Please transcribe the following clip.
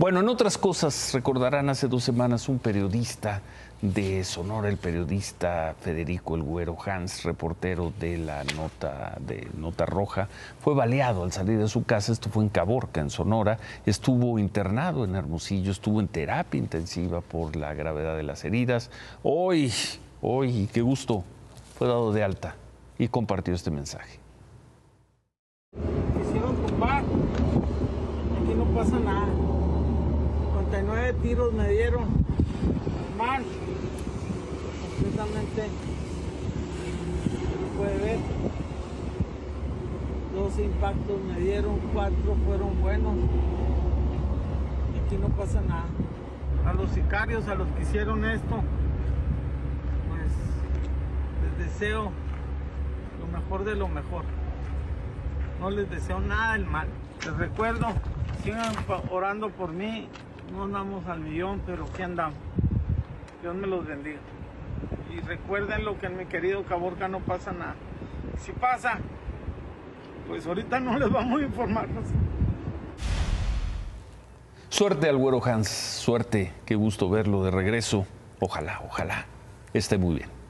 Bueno, en otras cosas, recordarán hace 2 semanas un periodista de Sonora, el periodista Federico El Güero Hans, reportero de la Nota Roja, fue baleado al salir de su casa. Esto fue en Caborca, en Sonora. Estuvo internado en Hermosillo, estuvo en terapia intensiva por la gravedad de las heridas. Hoy, qué gusto, fue dado de alta y compartió este mensaje. Quisieron tumbar, aquí no pasa nada. 59 tiros me dieron, mal, completamente, se puede ver. 2 impactos me dieron, 4 fueron buenos. Aquí no pasa nada. A los sicarios, a los que hicieron esto, pues les deseo lo mejor de lo mejor. No les deseo nada del mal. Les recuerdo, sigan orando por mí. No andamos al millón, pero aquí andamos. Dios me los bendiga. Y recuerden lo que en mi querido Caborca no pasa nada. Si pasa, pues ahorita no les vamos a informar. Suerte al Güero Hans, suerte. Qué gusto verlo de regreso. Ojalá esté muy bien.